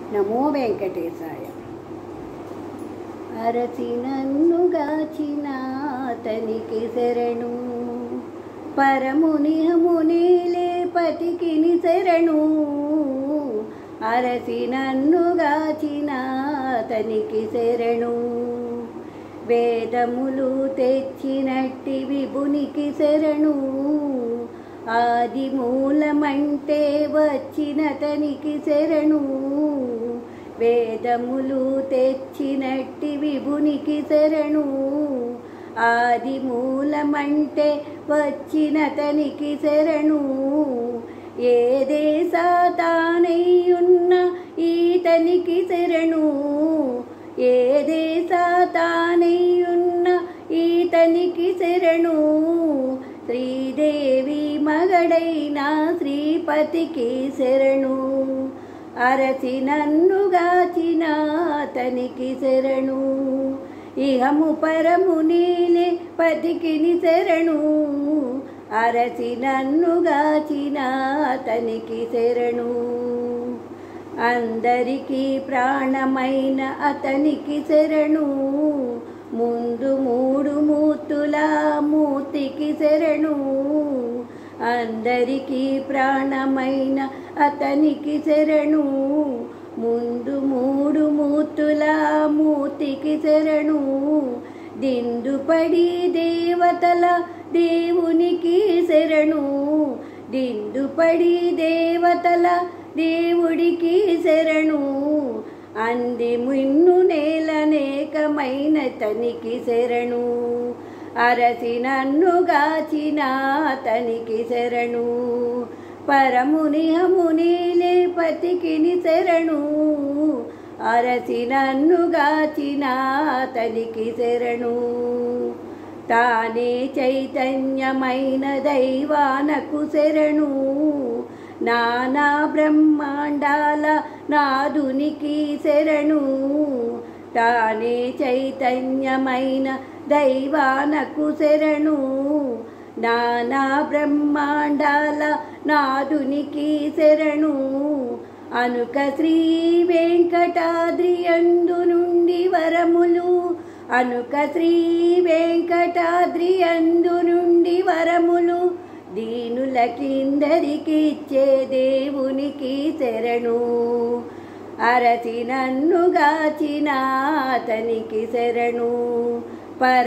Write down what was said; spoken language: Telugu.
నమో వెంకటేశాయ. అరసి నన్ను గాచిన అతనికి శరణు, పరమునిహమునిలే పతికిని శరణు. అరసి నన్ను గాచిన అతనికి శరణు, వేదములు తెచ్చినట్టి విభునికి శరణు. ఆది మూలమంటే వచ్చినతనికి శరణు, వేదములు తెచ్చినట్టి విభునికి శరణు. ఆది మూలమంటే వచ్చినతనికి శరణు, ఏ దేశాతానయ్యున్న ఈతనికి శరణు. ఏ దేశాతానయ్యున్న ఈతనికి శరణు, శ్రీదేవి మగడైన శ్రీపతికి శరణు. అరసి నన్ను గాచిన అతనికి శరణు, ఇహము పరము నీలే పతికిని శరణు. అరసి నన్ను గాచిన అతనికి శరణు, అందరికీ ప్రాణమైన అతనికి శరణు. ముందు మూడు మూర్తుల మూర్తికి శరణు, అందరికీ ప్రాణమైన అతనికి శరణు. ముందు మూడు మూర్తుల మూర్తికి శరణు, దిండుపడి దేవతల దేవునికి శరణు. దిండుపడి దేవతల దేవుడికి శరణు, అంది మున్ను నేలనేకమైన తనికి శరణు. అరసి నన్ను గాచిన అతనికి శరణు, పరమునిహమునిలే పతికిని శరణు. అరసి నన్ను గాచిన అతనికి శరణు, తానే చైతన్యమైన దైవానకు శరణు. నానా బ్రహ్మాండాల నాదునికి శరణు, తానే చైతన్యమైన దైవానకు శరణు. నానా బ్రహ్మాండాల నాదునికి శరణు, అనుక శ్రీ వెంకటాద్రి యందు నుండి వరములు. అనుక శ్రీ వెంకటాద్రి యందు నుండి వరములు, దీనులకిందరికి ఇచ్చే దేవునికి శరణు. అరసి నన్ను గాచిన అతనికి శరణు.